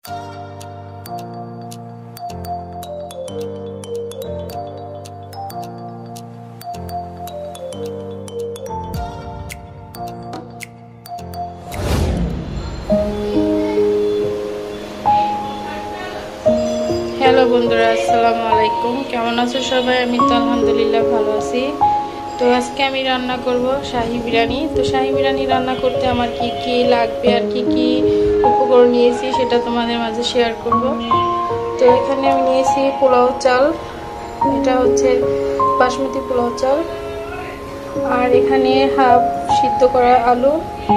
Hello বন্ধুরা, আসসালামু আলাইকুম। কেমন আছো সবাই? আমি তো আলহামদুলিল্লাহ ভালো আছি। তো আজকে আমি রান্না করব শাহী বিরিয়ানি। তো শাহী বিরিয়ানি রান্না করতে আমার কি কি লাগবে আর কি কি উপকরণ নিয়েছি সেটা তোমাদের মাঝে শেয়ার করব। তো এখানে আমি নিয়েছি পোলাও চাল, এটা হচ্ছে বাসমতি পোলাও চাল। আর এখানে হাফ সিদ্ধ করা আলু,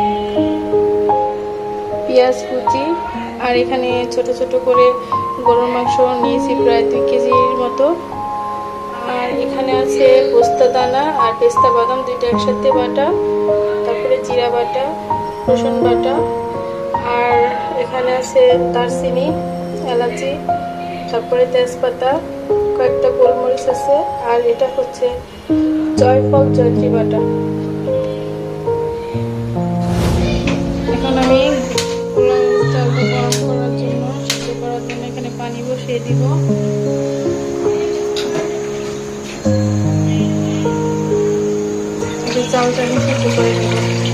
পেঁয়াজ কুচি, আর এখানে ছোট ছোট করে গরুর মাংস নিয়েছি প্রায় 2 কেজির মতো। আর এখানে আছে পোস্তা দানা আর পেস্তা বাদাম দুইটা একসাথে বাটা, তারপরে জিরা বাটা, রসুন বাটা, আর এখানে আছে দারচিনি, এলাচি, তারপরে তেজপাতা, কয়েকটা গোলমরিচ আছে, আর এটা হচ্ছে জয়ফল জয়ত্রী বাটা। এখন আমি চালটা গরম করার জন্য সিদ্ধ করার জন্য এখানে পানি বসিয়ে দিব। চালটা আমি সিদ্ধ করে নেব।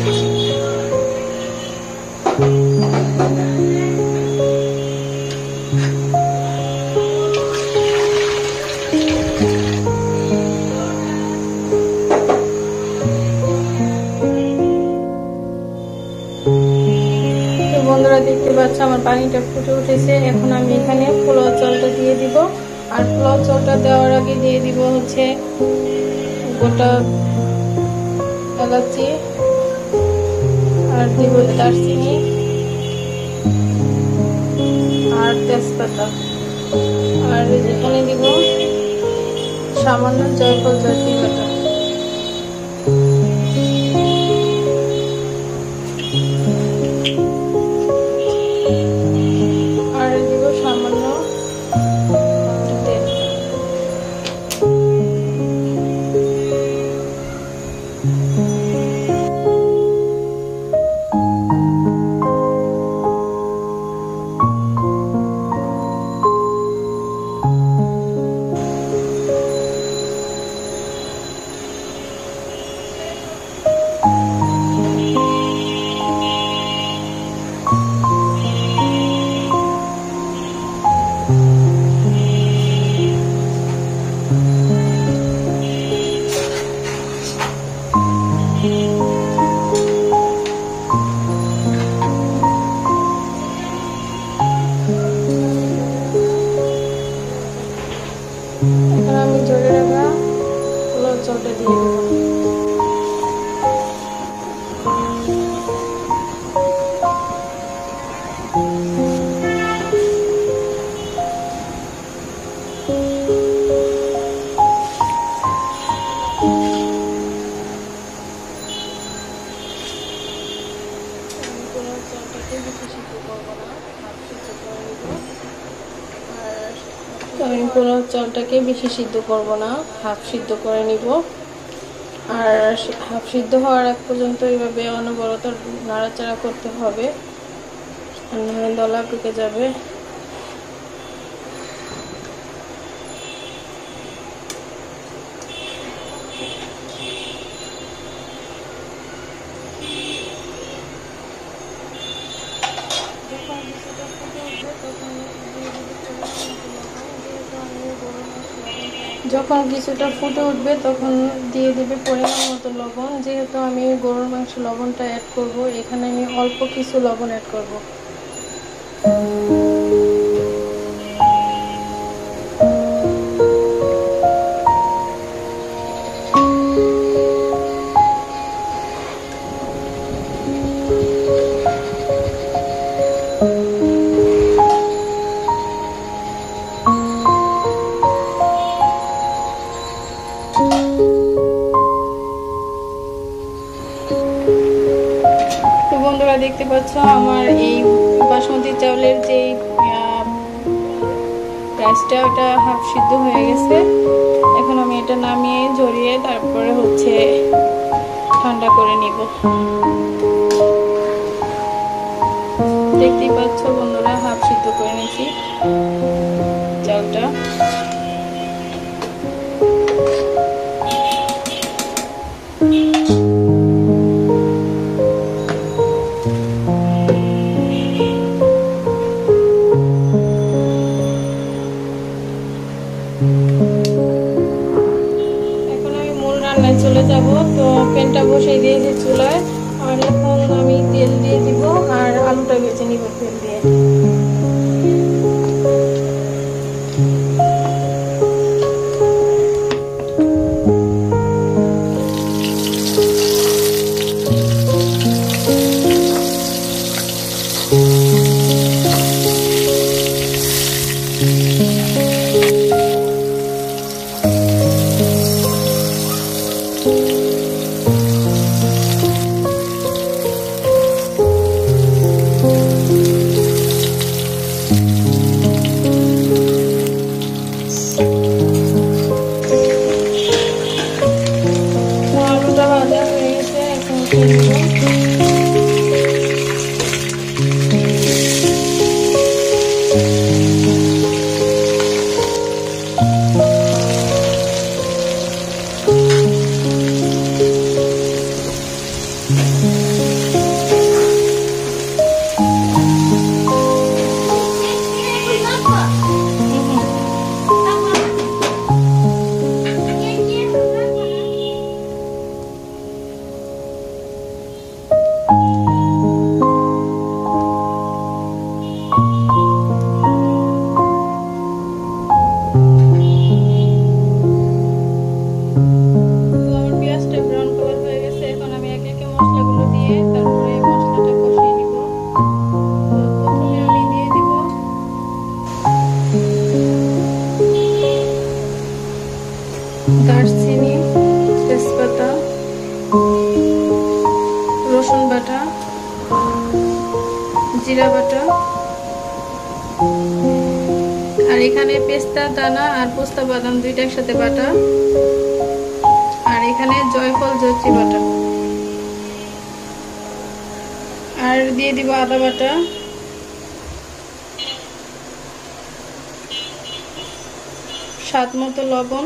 বন্ধুরা দেখতে পাচ্ছ আমার পানিটা ফুটে উঠেছে। এখন আমি এখানে পোলাও চালটা দিয়ে দিব। আর পোলাও চালটা দেওয়ার আগে দিয়ে দিব হচ্ছে গোটা এলাচি, আর দিব দারচিনি আর তেজপাতা, আর এখানে দিব সামান্য জয়ফল জয়ত্রী বাটা। এখন আমি জলে রাখা পোলাও চালটা দিয়ে দেবো। আমি পোলাও চালটাকে বেশি সিদ্ধ করব না, হাফ সিদ্ধ করে নিব। আর হাফ সিদ্ধ হওয়ার আগ পর্যন্ত এইভাবে অনবরত নাড়াচাড়া করতে হবে, নাহলে দলা পেকে যাবে। যখন কিছুটা ফুটে উঠবে তখন দিয়ে দেবে পরিমাণ মতো লবণ। যেহেতু আমি গরুর মাংস লবণটা অ্যাড করব, এখানে আমি অল্প কিছু লবণ অ্যাড করব। বন্ধুরা দেখতে পাচ্ছ আমার এই বাসমতি চাউলের যে রাইসটা ওটা হাফ সিদ্ধ হয়ে গেছে। এখন আমি এটা নামিয়ে ঝরিয়ে তারপরে হচ্ছে ঠান্ডা করে নিব। দেখতেই পাচ্ছ বন্ধুরা হাফ সিদ্ধ করে নিয়েছি চালটা। চলে যাব। তো প্যানটা বসিয়ে দিয়েছি চুলায়, আর এখন আমি তেল দিয়ে দিব আর আলুটা ভেজে নিব তেল দিয়ে। দারচিনি, তেজপাতা, রসুন বাটা, জিরা বাটা, আর এখানে পেস্তা দানা আর পোস্তা বাদাম দুইটা একসাথে বাটা, আর এখানে জয়ফল জয়ত্রী বাটা, আর দিয়ে দিব আদা বাটা, স্বাদ মতো লবণ,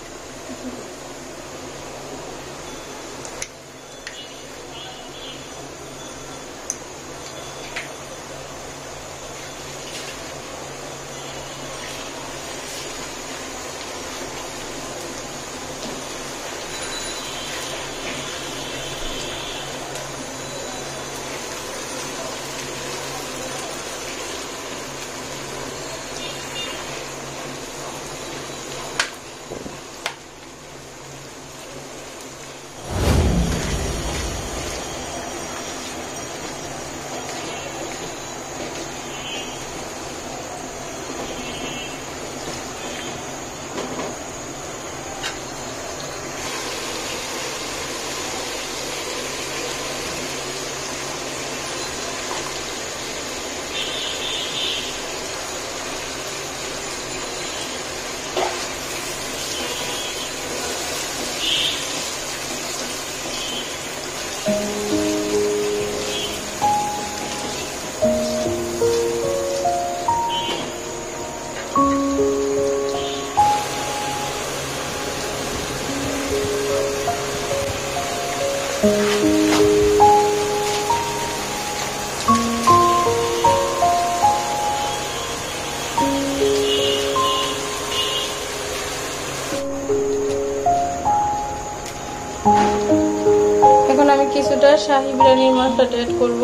এখন আমি কিছুটা শাহী বিরিয়ানির মশলাটা অ্যাড করব।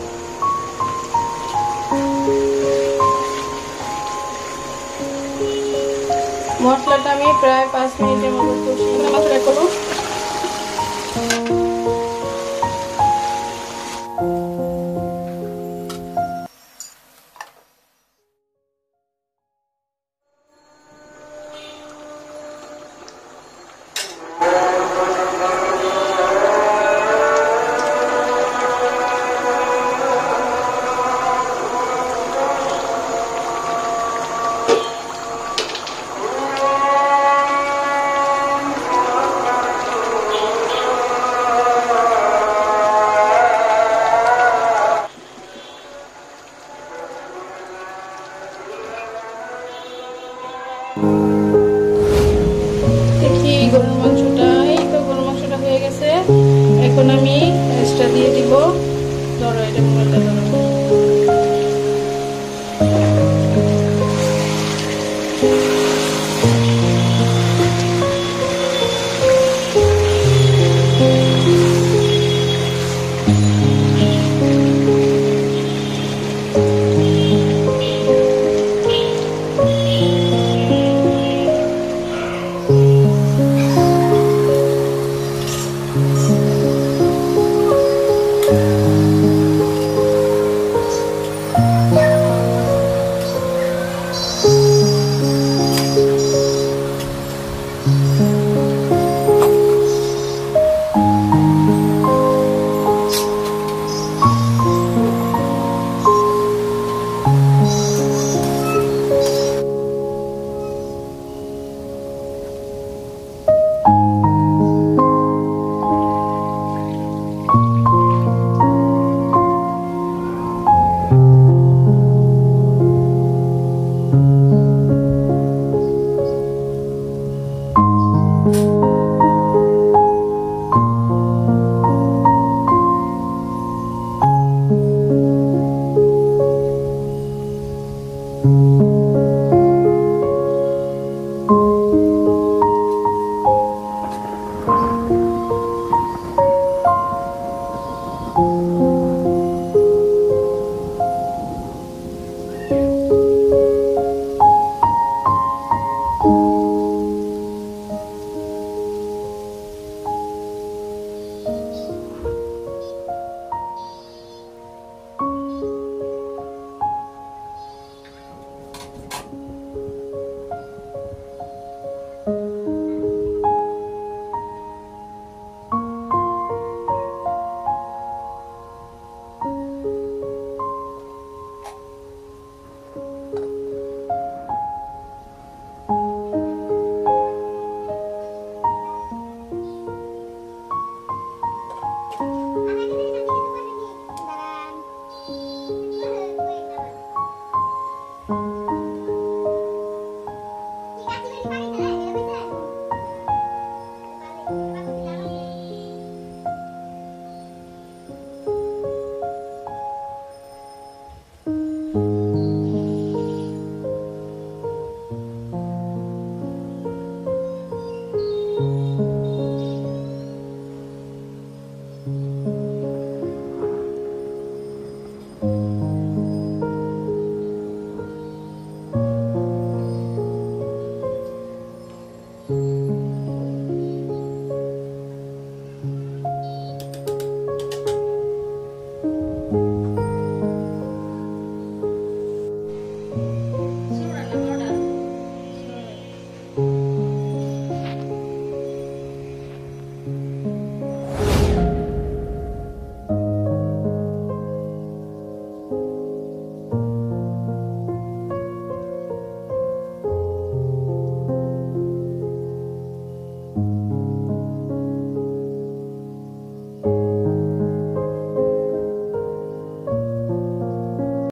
মশলাটা আমি প্রায় 5 মিনিটের মতো কষিয়ে মশলা করব। এখন আমি এক্সট্রা দিয়ে দিব, ধরো এটা মোবাইলটা ধরো।